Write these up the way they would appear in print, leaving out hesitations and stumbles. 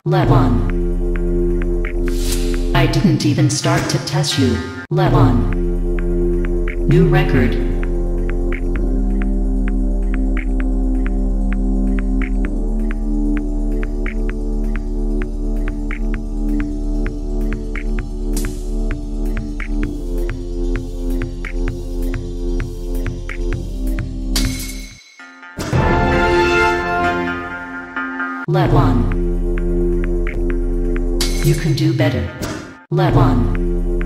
Levon. I didn't even start to test you. Levon. New record. Levon. You can do better. Levon.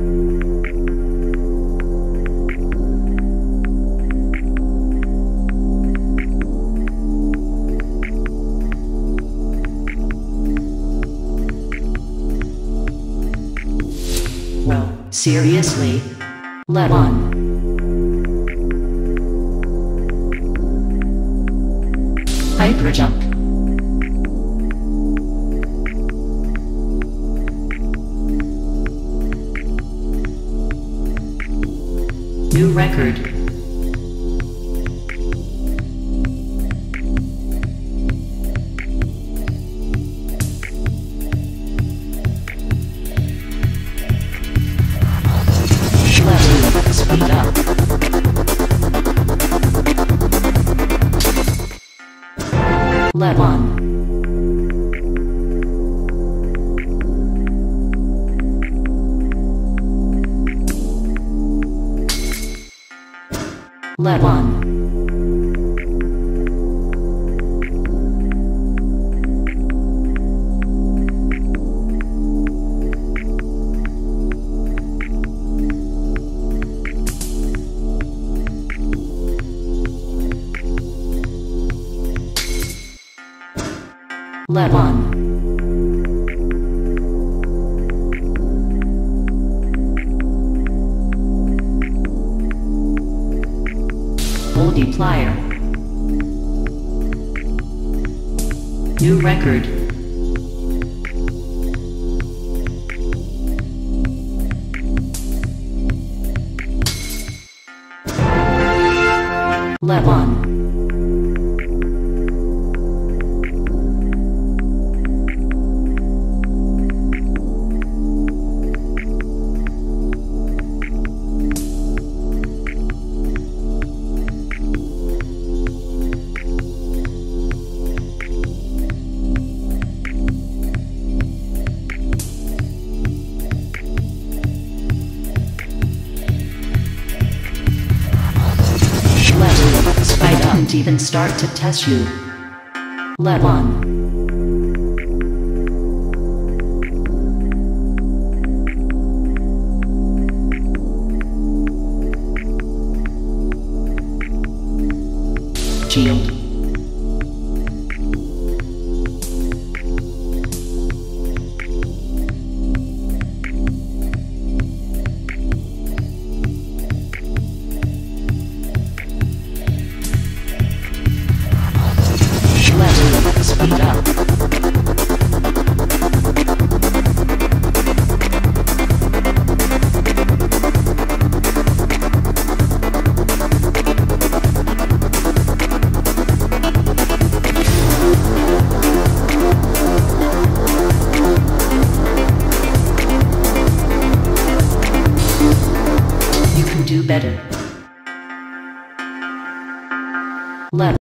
Well, seriously? Levon. Hyper jump. New record. Level, speed up. Levon. Levon. Levon. Multiplier. New record. Levon. I didn't even start to test you. Levon. Shield. Speed up. You can do better. Left.